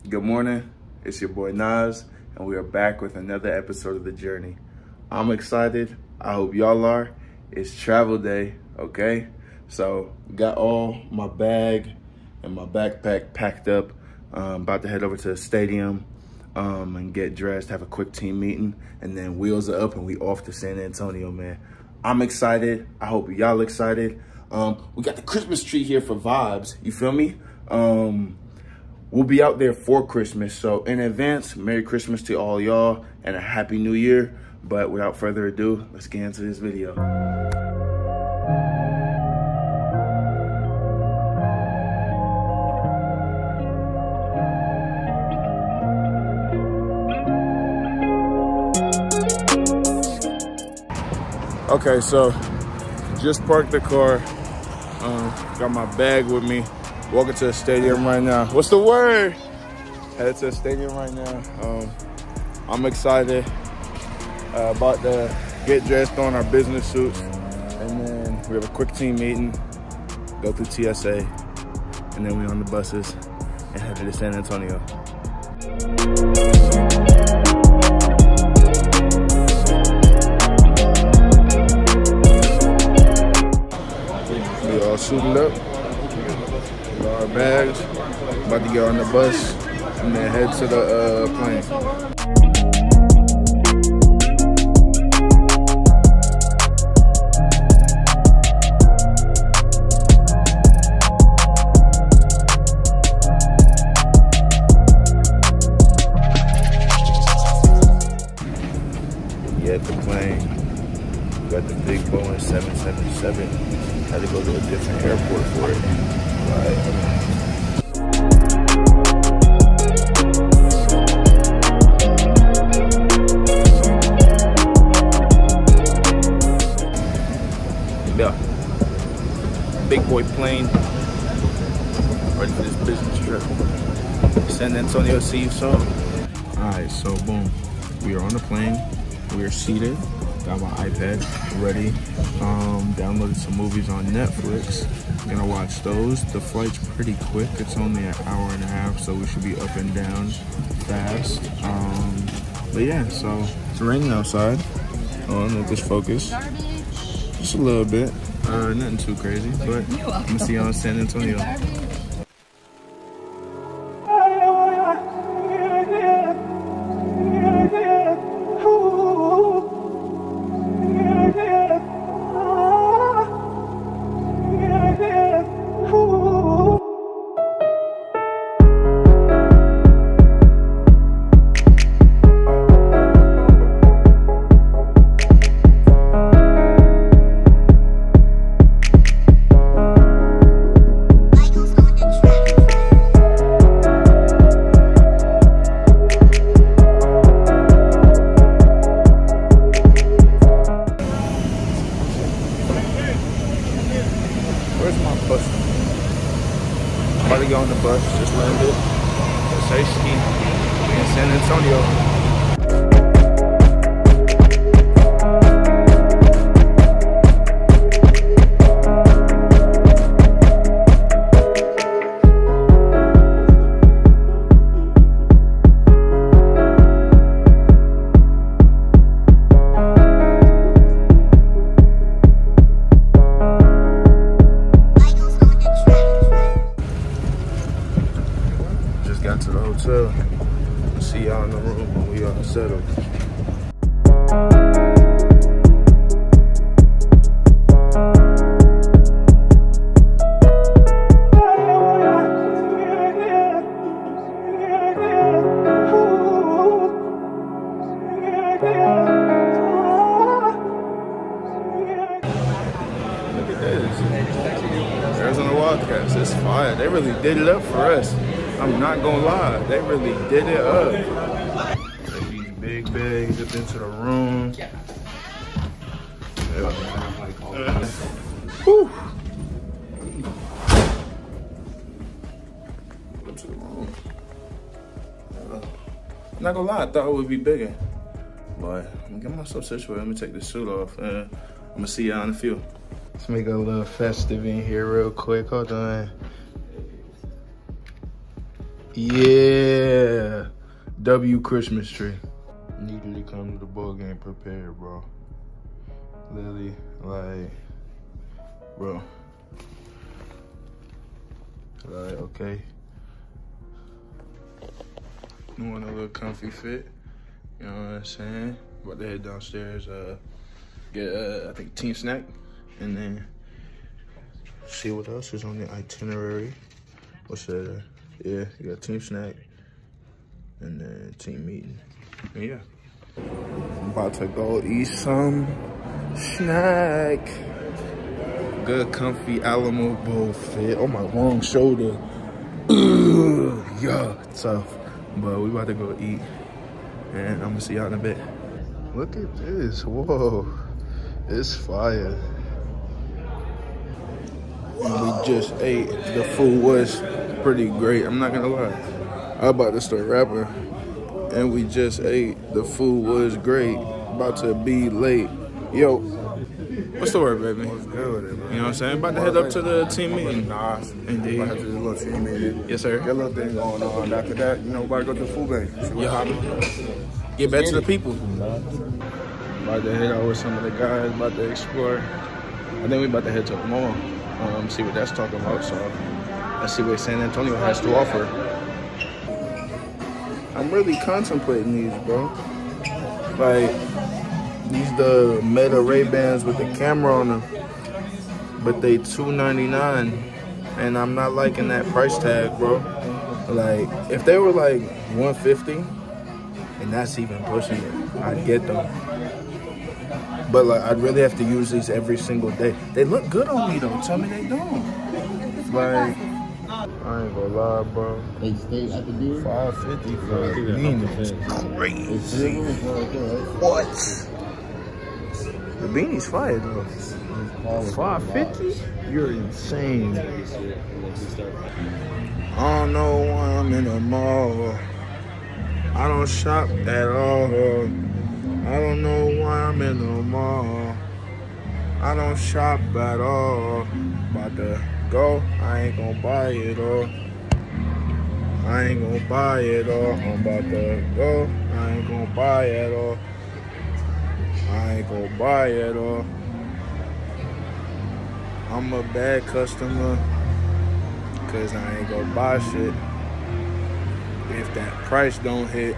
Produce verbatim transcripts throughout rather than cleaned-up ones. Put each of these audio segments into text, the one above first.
Good morning, it's your boy Nas, and we are back with another episode of The Journey. I'm excited, I hope y'all are. It's travel day, okay? So, got all my bag and my backpack packed up. Um, about to head over to the stadium um, and get dressed, have a quick team meeting, and then wheels are up and we off to San Antonio, man. I'm excited, I hope y'all excited. Um, we got the Christmas tree here for vibes, you feel me? Um, We'll be out there for Christmas. So in advance, Merry Christmas to all y'all and a Happy New Year. But without further ado, let's get into this video. Okay, so just parked the car. Um, got my bag with me. Walking to the stadium right now. What's the word? Headed to the stadium right now. Um, I'm excited uh, about to get dressed on our business suits. And then we have a quick team meeting, go through T S A, and then we on the buses and head to San Antonio. We all suited up. Our bags, about to get on the bus and then head to the uh, plane. Yeah, the plane. We got the big Boeing seven seventy-seven. Had to go to a different airport for it. Right. Yeah, big boy plane, ready for this business trip. San Antonio, see you soon. All right, so boom, we are on the plane. We are seated. Got my iPad ready. Um, downloaded some movies on Netflix. Gonna watch those. The flight's pretty quick. It's only an hour and a half, so we should be up and down fast. Um, but yeah, so it's raining outside. Oh, let this focus. Just a little bit. Uh, nothing too crazy, but I'm gonna see you on San Antonio. About to get on the bus, just landed. Say ski in San Antonio. Got to the hotel. See y'all in the room when we all settled. Look at this. Arizona Wildcats, it's fire. They really did it up for us. I'm not gonna lie, they really did it up. Take these big bags up into the room. Yeah. Uh, whew. Up to the room. Uh, I'm not gonna lie, I thought it would be bigger. But I'm gonna get myself situated. Let me take this suit off. Uh, I'm gonna see y'all in a few. Let's make a little festive in here real quick. Hold on. Yeah. W Christmas tree. Neatly come to the ball game prepared, bro. Literally, like, bro. Like, okay. You want a little comfy fit? You know what I'm saying? About to head downstairs, uh, get, uh, I think, team snack, and then see what else is on the itinerary. What's that? Yeah, you got team snack, and then team meeting. And yeah. I'm about to go eat some snack. Good, comfy Alamo Bowl fit. Oh, my wrong shoulder. Ugh, yeah, tough. But we about to go eat, and I'm gonna see y'all in a bit. Look at this, whoa, it's fire. And we just ate. The food was pretty great, I'm not gonna lie. I'm about to start rapping, and we just ate. The food was great. About to be late. Yo, what's the word, baby? What's good with it, man? You know what I'm saying? About to head up to the team meeting. Nah, Indeed. about to do the little team meeting. Yes, sir. Get a little thing going on. After that, you know, about to go to the food bank. See what Yeah. happens. Get back to the people. About to head out with some of the guys, about to explore. I think we about to head to the mall, um, see what that's talking about. So let's see what San Antonio has to offer. I'm really contemplating these, bro. Like, these the Meta Ray-Bans with the camera on them, but they two ninety-nine, and I'm not liking that price tag, bro. Like, if they were like one fifty, and that's even pushing it, I'd get them. But like, I'd really have to use these every single day. They look good on me though. Tell me they don't. Like, I ain't gonna lie, bro. They stay at the deer? five fifty for a beanie is crazy. What? The beanie's fire though. five fifty? You're insane. I don't know why I'm in the mall. I don't shop at all. I don't know why I'm in the mall. I don't shop at all. About to go, I ain't gonna buy it all. I ain't gonna buy it all. I'm about to go, I ain't gonna buy it all. I ain't gonna buy it all. I'm a bad customer, cause I ain't gonna buy shit if that price don't hit.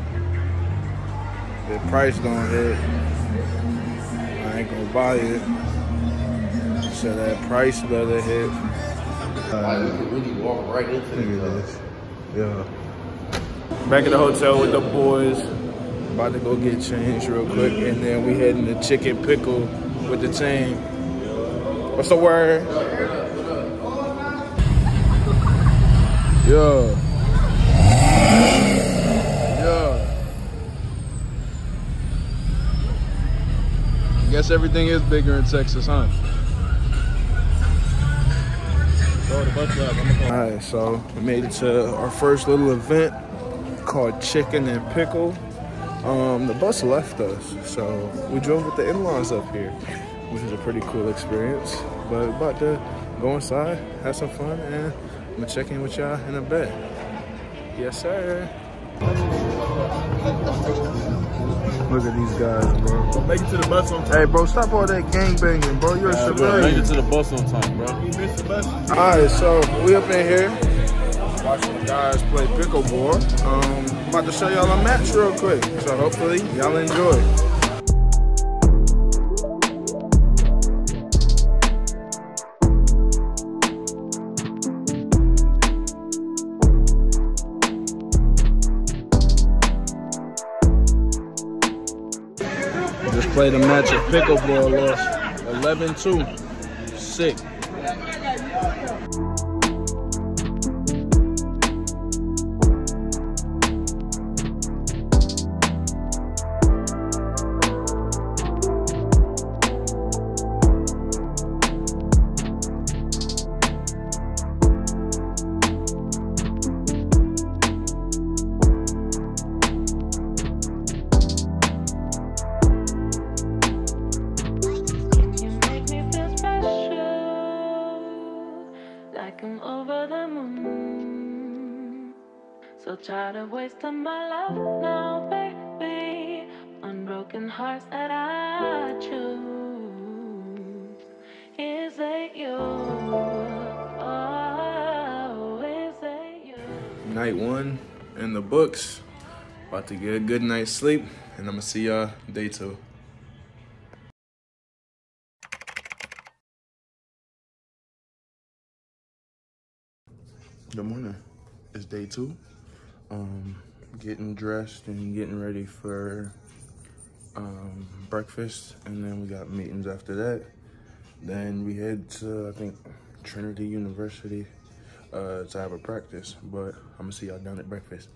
If the price don't hit, I ain't gonna buy it. So that price better hit. Like, we could really walk right into this. Yeah. Back at the hotel with the boys. About to go get changed real quick, and then we heading to Chicken Pickle with the team. What's the word? Yeah. Yeah. I guess everything is bigger in Texas, huh? Alright, so we made it to our first little event called Chicken and Pickle. Um, the bus left us, so we drove with the in-laws up here, which was a pretty cool experience. But about to go inside, have some fun, and I'm gonna check in with y'all in a bit. Yes, sir. Look at these guys, bro. Make it to the bus on time. Hey, bro, stop all that gangbanging, bro. You're a Make civilian. it to the bus on time, bro. You missed the bus. All right, so we up in here watching the guys play pickleball. Um, about to show y'all a match real quick, so hopefully y'all enjoy. Just played a match of pickleball, lost eleven two. Sick. So tired of wasting my love now, baby. Unbroken hearts that I choose. Is it you? Oh, is it you? Night one in the books. About to get a good night's sleep, and I'm gonna see y'all day two. Good morning. It's day two. Um, getting dressed and getting ready for um, breakfast, and then we got meetings after that. Then we head to, I think, Trinity University uh, to have a practice, but I'm gonna see y'all down at breakfast.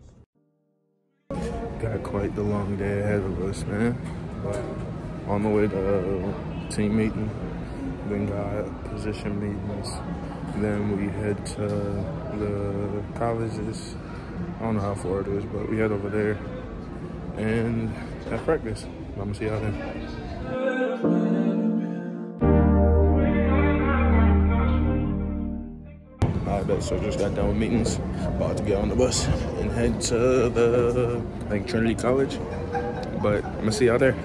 Got quite the long day ahead of us, man. But on the way to uh, team meeting, then got position meetings. Then we head to the colleges. I don't know how far it is, but we head over there and have practice. I'm gonna see y'all then. Alright, bet, so just got done with meetings. About to get on the bus and head to the, I think, Trinity College. But I'm gonna see y'all there.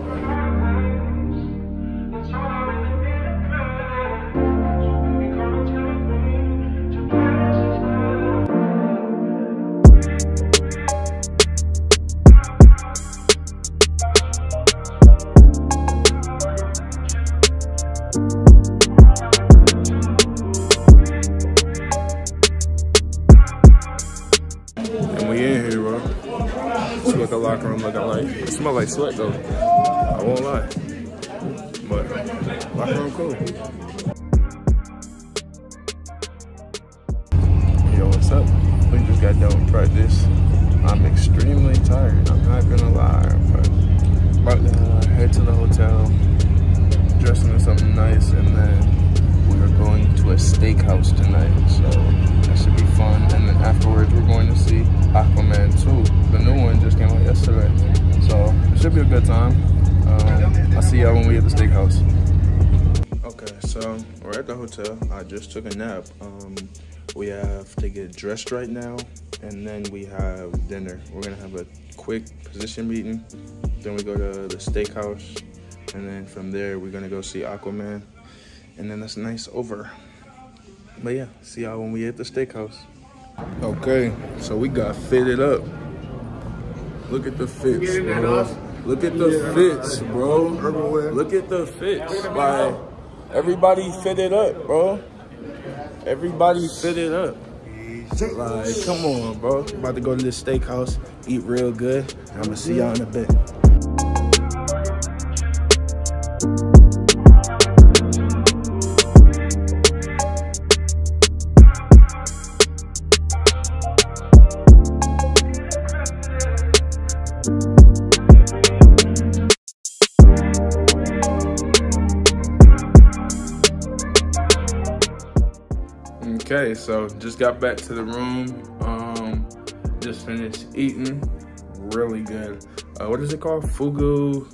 The locker room looking like, it smells like sweat though, I won't lie, but locker room cool. Yo, what's up? We just got done with practice. I'm extremely tired, I'm not gonna lie, but about to uh, head to the hotel, dressing in something nice, and then we are going to a steakhouse tonight, so that should be fun. And then afterwards we're going to see Aquaman two. The new one just came out yesterday, so it should be a good time. Um, I'll see y'all when we at the steakhouse. Okay, so we're at the hotel. I just took a nap. Um, we have to get dressed right now, and then we have dinner. We're gonna have a quick position meeting. Then we go to the steakhouse, and then from there we're gonna go see Aquaman, and then that's nice over. But yeah, see y'all when we at the steakhouse. Okay, so we got fitted up. Look at the fits, bro. Look at the fits, bro. Look at the fits. Like, everybody fitted up, bro. Everybody fitted up. Like, come on, bro. About to go to this steakhouse, eat real good. I'm gonna see y'all in a bit. Okay, so just got back to the room. Um, just finished eating. Really good. Uh, what is it called? Fogo.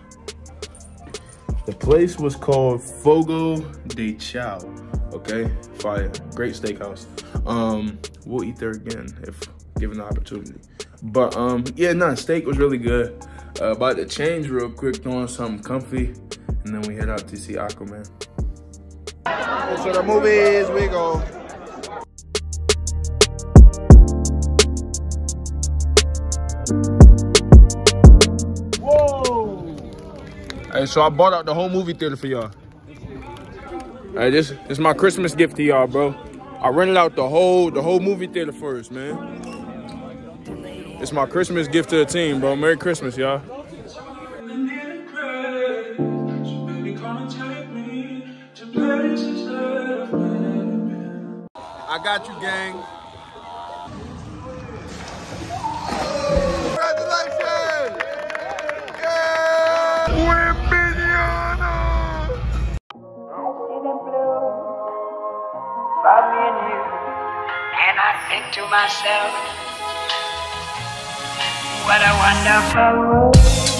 The place was called Fogo de Chao. Okay, fire. Great steakhouse. Um, we'll eat there again if given the opportunity. But um, yeah, no, steak was really good. Uh, about to change real quick, doing something comfy, and then we head out to see Aquaman. So the movies we go. Whoa! Hey, so I bought out the whole movie theater for y'all. Hey, this, this is my Christmas gift to y'all, bro. I rented out the whole the whole movie theater for us, man. It's my Christmas gift to the team, bro. Merry Christmas, y'all. I got you, gang. Congratulations! Yeah! We're Miniano! About me and you, and I think to myself, what a wonderful world.